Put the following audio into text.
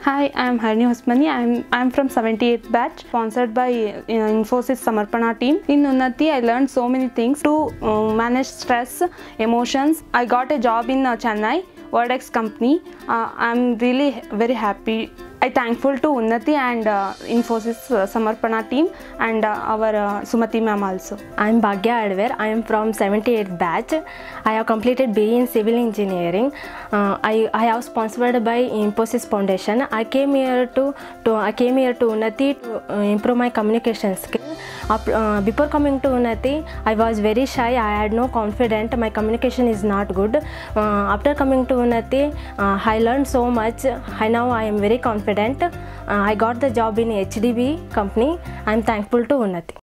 Hi, I am Harini Hosmani. I am from 78th batch, sponsored by Infosys Samarpana team. In Unnati, I learned so many things to manage stress, emotions. I got a job in Chennai, Verdex company. I am really very happy. I thankful to Unnati and Infosys Samarpana team and our Sumati ma'am also. I am Bhagya Adver. I am from 78th batch. I have completed BE in Civil Engineering. I have sponsored by Infosys Foundation. I came here to Unnati to improve my communication skill. Before coming to Unnati, I was very shy. I had no confidence. My communication is not good. After coming to Unnati, I learned so much. Now I am very confident. I got the job in HDB company. I am thankful to Unnati.